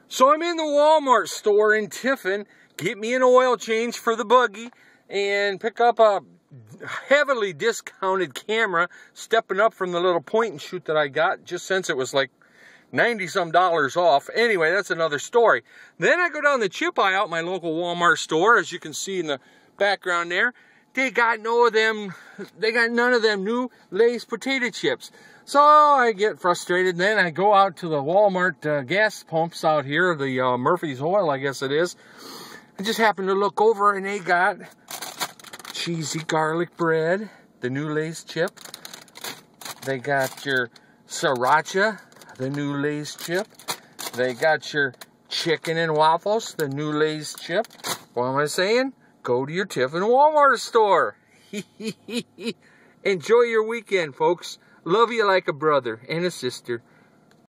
So I'm in the Walmart store in Tiffin, get me an oil change for the buggy, and pick up a heavily discounted camera, stepping up from the little point and shoot that I got, just since it was like 90-some dollars off. Anyway, that's another story. Then I go down the chip aisle at my local Walmart store, as you can see in the background there. They got none of them new Lay's potato chips. So I get frustrated, and then I go out to the Walmart gas pumps out here, the Murphy's Oil, I guess it is. I just happened to look over, and they got cheesy garlic bread, the new Lay's chip. They got your sriracha, the new Lay's chip. They got your chicken and waffles, the new Lay's chip. What am I saying? Go to your Tiffin Walmart store. Enjoy your weekend, folks. Love you like a brother and a sister.